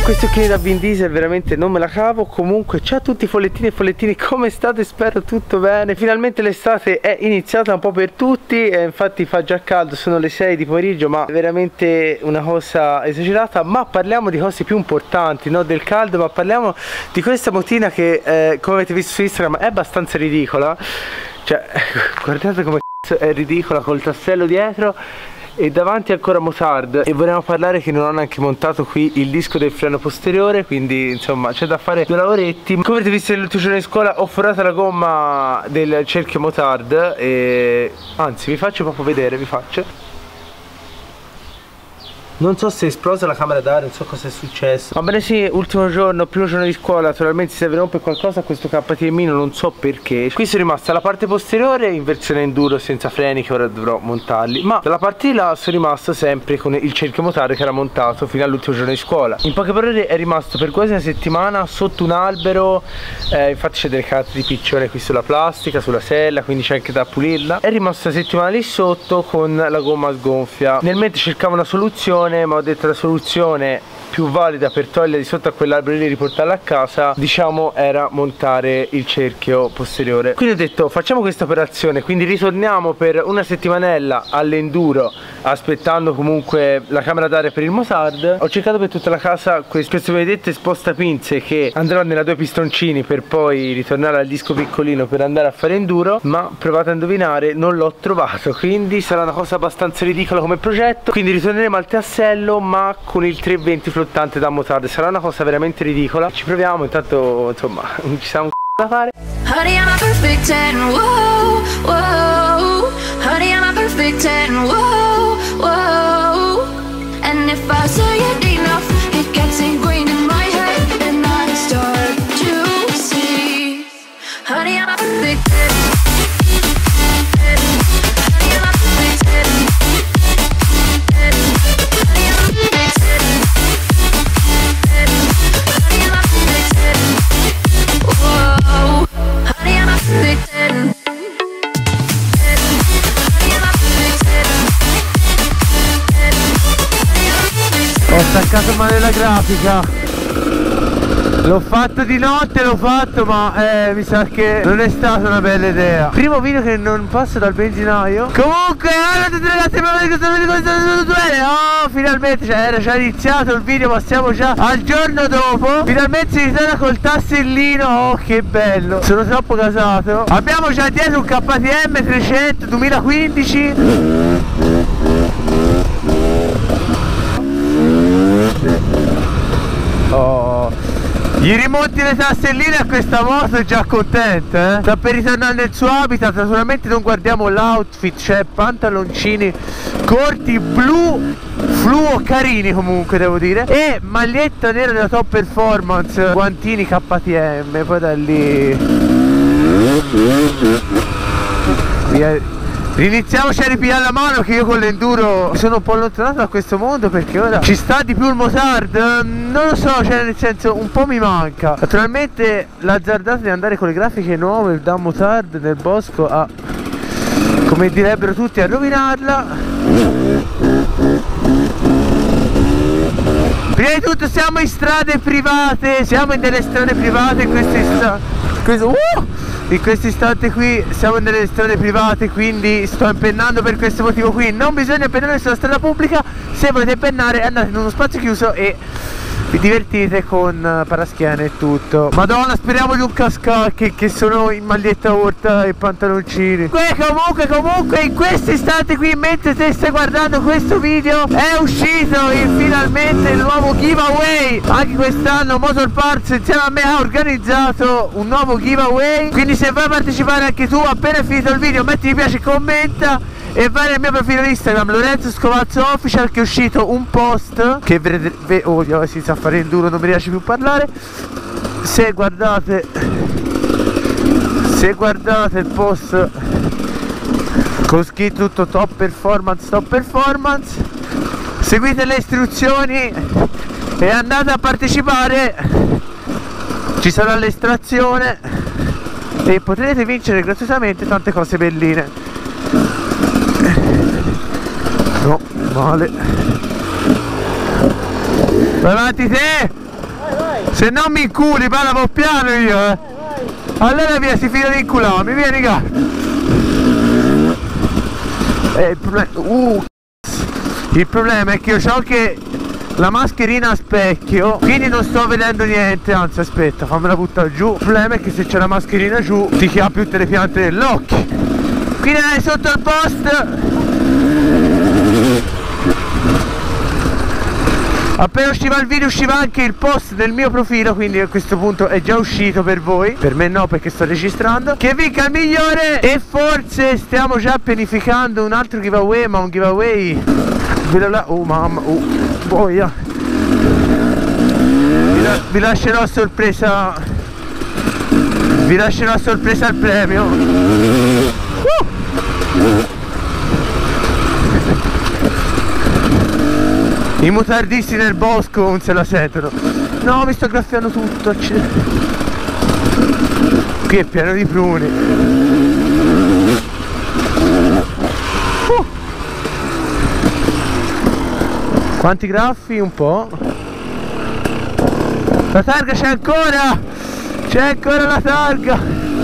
questi occhiali da Vin Diesel veramente non me la cavo. Comunque ciao a tutti follettini e follettini, come state? Spero tutto bene. Finalmente l'estate è iniziata un po' per tutti e infatti fa già caldo, sono le 6 di pomeriggio, ma è veramente una cosa esagerata. Ma parliamo di cose più importanti, non del caldo, ma parliamo di questa motina che come avete visto su Instagram è abbastanza ridicola. Cioè guardate come è ridicola, col tassello dietro e davanti ancora motard. E vogliamo parlare che non ho neanche montato qui il disco del freno posteriore, quindi insomma c'è da fare 2 lavoretti. Come avete visto nell'ultimo giorno di scuola ho forato la gomma del cerchio motard e anzi vi faccio proprio vedere, vi faccio. Non so se è esplosa la camera d'aria, non so cosa è successo. Va bene, sì, ultimo giorno, primo giorno di scuola. Naturalmente si deve rompere qualcosa a questo KTM, non so perché. Qui sono rimasta la parte posteriore in versione enduro senza freni, che ora dovrò montarli. Ma dalla parte di là sono rimasto sempre con il cerchio motore che era montato fino all'ultimo giorno di scuola. In poche parole è rimasto per quasi una settimana sotto un albero. Infatti c'è delle carte di piccione qui sulla plastica, sulla sella, quindi c'è anche da pulirla. È rimasto una settimana lì sotto con la gomma sgonfia. Nel mentre cercavo una soluzione, ma ho detto la soluzione più valida per togliere di sotto a quell'albero lì e riportarla a casa, diciamo, era montare il cerchio posteriore. Quindi ho detto facciamo questa operazione, quindi ritorniamo per una settimanella all'enduro aspettando comunque la camera d'aria per il motard. Ho cercato per tutta la casa queste benedette spostapinze che andranno nella 2 pistoncini per poi ritornare al disco piccolino per andare a fare enduro, ma provate a indovinare, non l'ho trovato, quindi sarà una cosa abbastanza ridicola come progetto. Quindi ritorneremo al tassello ma con il 320 flottante da motard. Sarà una cosa veramente ridicola, ci proviamo. Intanto insomma non ci siamo da fare. Honey, I'm a perfect 10, whoa, whoa. Honey, I'm a perfect 10, whoa, whoa. And if I say it enough, it gets ingrained in my head, and I start to see. Honey, I'm a perfect 10. Honey, I'm a perfect 10. Honey, I'm a perfect 10. Honey, I'm a perfect 10. Whoa. Honey, I'm a perfect 10. Ho staccato male la grafica. L'ho fatto di notte, l'ho fatto, ma mi sa che non è stata una bella idea. Primo video che non passo dal benzinaio. Comunque, allora tutti ragazzi, oh, finalmente, cioè, era già iniziato il video, ma siamo già al giorno dopo. Finalmente si ritorna col tassellino. Oh, che bello. Sono troppo gasato. Abbiamo già dietro un KTM 300 2015. Oh, gli rimonti le tasselline a questa moto, è già contento, eh? Sta per ritornare nel suo habitat. Naturalmente non guardiamo l'outfit, cioè pantaloncini corti blu fluo carini comunque devo dire, e maglietta nera della Top Performance, guantini KTM, poi da lì via. Riniziamoci a ripigliare la mano, che io con l'enduro sono un po' allontanato da questo mondo, perché ora ci sta di più il motard. Non lo so, cioè nel senso un po' mi manca. Naturalmente l'azzardata di andare con le grafiche nuove da motard nel bosco a, come direbbero tutti, a rovinarla. Prima di tutto siamo in strade private, siamo in delle strade private in questo istante qui siamo nelle strade private, quindi sto impennando per questo motivo qui. Non bisogna impennare sulla strada pubblica. Se volete impennare andate in uno spazio chiuso e vi divertite con paraschiene e tutto. Madonna, speriamo di un cascacche, che sono in maglietta corta e pantaloncini. Comunque in questo istante qui, mentre te stai guardando questo video, è uscito finalmente il nuovo giveaway. Anche quest'anno Motor Parts insieme a me ha organizzato un nuovo giveaway, quindi se vuoi partecipare anche tu, appena finito il video metti mi piace, commenta e vai nel mio profilo Instagram Lorenzo Scovazzo Official, che è uscito un post che vedrete. Oh, si sa fare enduro, non mi riesce più a parlare. Se guardate il post con scritto tutto Top Performance, seguite le istruzioni e andate a partecipare. Ci sarà l'estrazione e potrete vincere gratuitamente tante cose belline. No, male. Vai avanti te! Se non mi inculi, parla un po' piano io, eh. Allora via, si fida di incularmi, vieni qua. Il problema è che io ho anche la mascherina a specchio, quindi non sto vedendo niente, anzi aspetta, fammela buttare giù. Il problema è che se c'è la mascherina giù ti chiappi tutte le piante dell'occhio. Quindi dai, sotto il post. Appena usciva il video usciva anche il post del mio profilo, quindi a questo punto è già uscito per voi. Per me no, perché sto registrando. Che vinca il migliore. E forse stiamo già pianificando un altro giveaway, ma un giveaway oh mamma, boia. Vi lascerò a sorpresa. Vi lascerò a sorpresa il premio. I motardisti nel bosco non se la sentono. No, mi sto graffiando tutto. Qui è pieno di pruni. Quanti graffi? Un po'. La targa c'è ancora! C'è ancora la targa!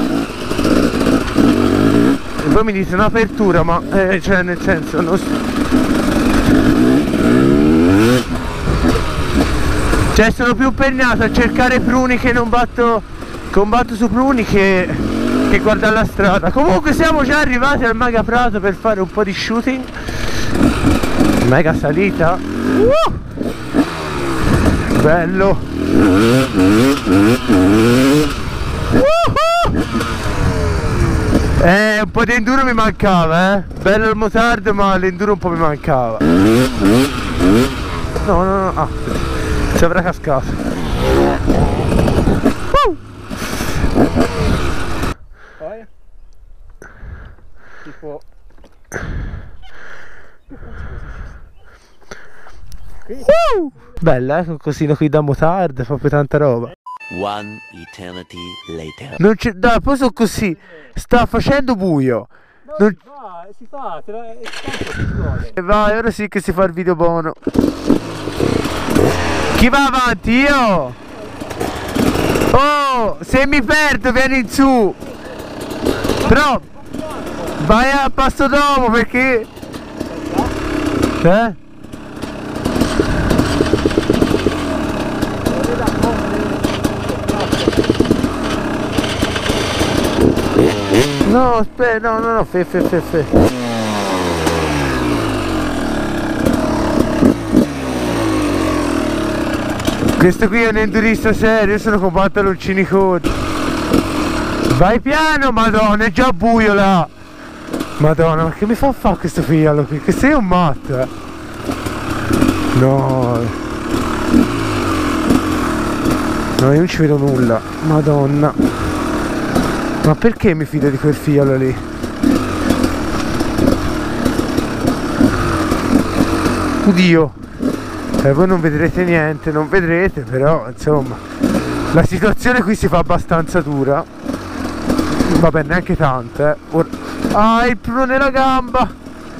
E poi mi dite un'apertura, ma cioè nel senso non... Cioè sono più impegnato a cercare pruni che non combatto su pruni che guardare la strada. Comunque siamo già arrivati al Mega Prato per fare un po' di shooting. Mega salita. Bello. Un po' di enduro mi mancava, eh. Bello il motard, ma l'enduro un po' mi mancava. No. Ah, ci avrà cascato. Poi? Tipo... Bella, un cosino qui da motard, proprio tanta roba. One eternity later. Non c'è. Dai, poi sono così. Sta facendo buio. Non... si fa, si vai, ora sì che si fa il video buono. Chi va avanti? Io? Oh, se mi perdo vieni in su. Però vai a passo dopo perché... No, aspetta, no, fe. Questo qui è un endurista serio, io sono con pantaloncini corti. Vai piano, madonna, è già buio là. Madonna, ma che mi fa fare questo figliolo qui? Che sei un matto, eh? No, io non ci vedo nulla, madonna. Ma perché mi fido di quel figliolo lì? Oddio! Voi non vedrete niente, non vedrete, però insomma la situazione qui si fa abbastanza dura. Vabbè, neanche tanto, eh. Ah, il pruno nella gamba!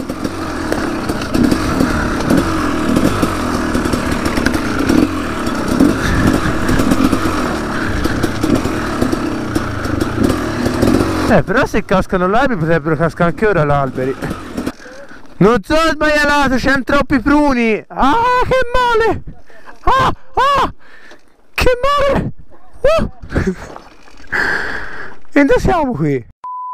Però se cascano l'alberi potrebbero cascare anche ora l'alberi. Non so sbagliato, c'hanno troppi pruni. Ah, che male! Ah, che male! E dove siamo qui?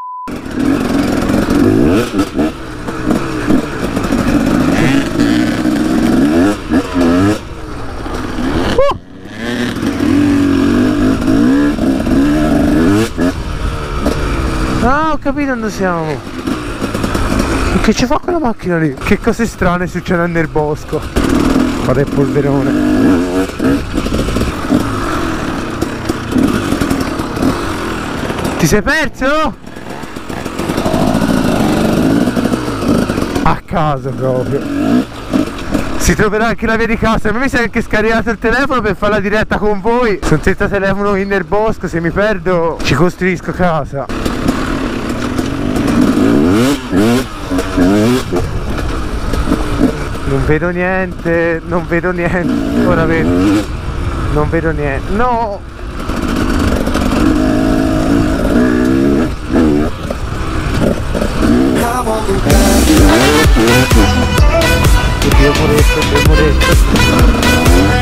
Ah, ho capito dove siamo. Che ci fa quella macchina lì? Che cose strane succedono nel bosco. Guarda il polverone. Ti sei perso? A caso proprio. Si troverà anche la via di casa. Ma mi sei anche scaricato il telefono per fare la diretta con voi. Sono senza telefono in nel bosco. Se mi perdo ci costruisco casa. Non vedo niente, ora vedo. Non vedo niente. No! Oddio, muretto,